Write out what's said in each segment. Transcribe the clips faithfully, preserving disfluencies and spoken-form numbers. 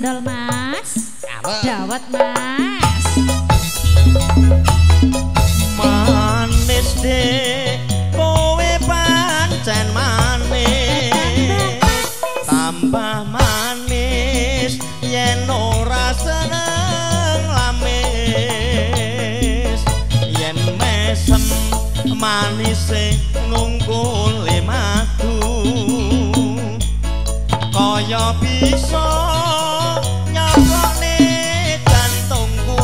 Cendol Mas, dawet Mas. Manis dek, kowe pancen manis, tambah manis yen ora seneng lamis, yen mesem manise ngungkuli madu, kaya bisa nyokone jantungku.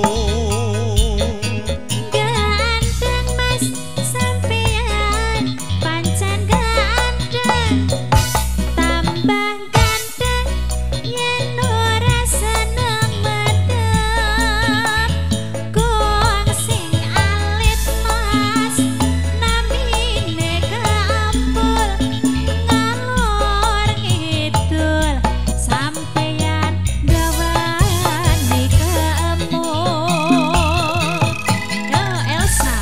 Ganteng Mas sampean pancen ganteng, tambah ganteng yen ora seneng medem. Gong sing alit Mas namine keampul, ngalor ngidul sampeyan gawani keemul. Yo Elsa.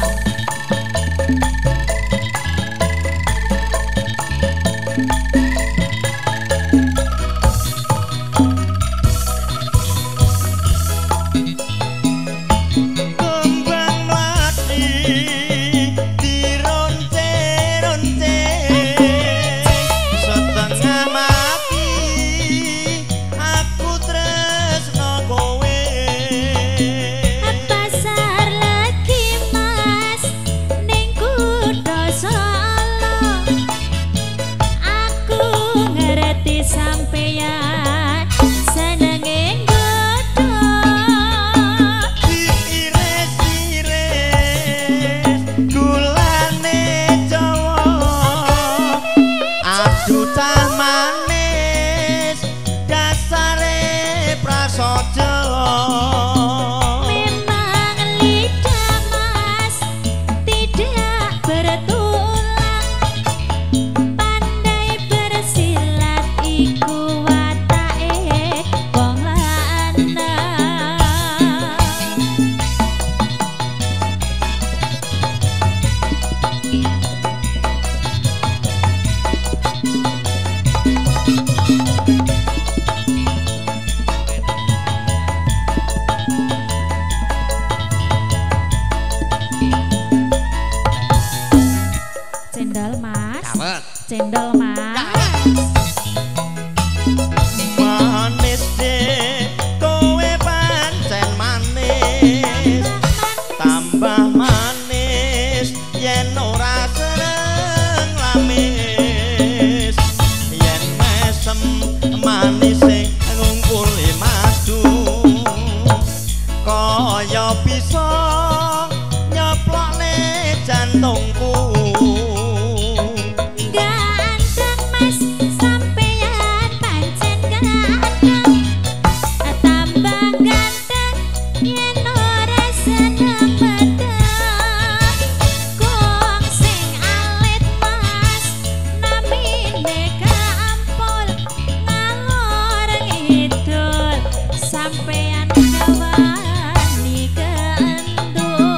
Kembang mlati dironce-ronce, setengah mati aku tresno kowe. Pasar lagi Mas ning kutha Solo, aku ngerti sampeyan senenge nggodho. Diiris-iris gulane Jawa, aduh cah manis dasare prasaja. Memang lidah Mas tidak bertulang, pandai bersilat iku watake wong lanang. Cendol Mas, cendol Mas. Manis dek, kowe pancen manis, tambah manis yen ora seneng lamis, yen mesem manise ngungkuli madu, kaya bisa nyeplokne jantungku. Ganteng Mas sampeyan pancen ganteng, tambah ganteng yen ora seneng medem. Gong sing alit Mas namine keampul, ngalor ngidul sampeyan gawani keendul.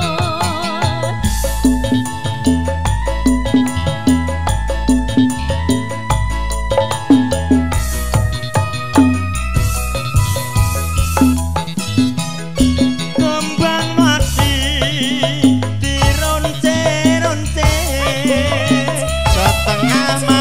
Kembang mati dironce-ronce, setengah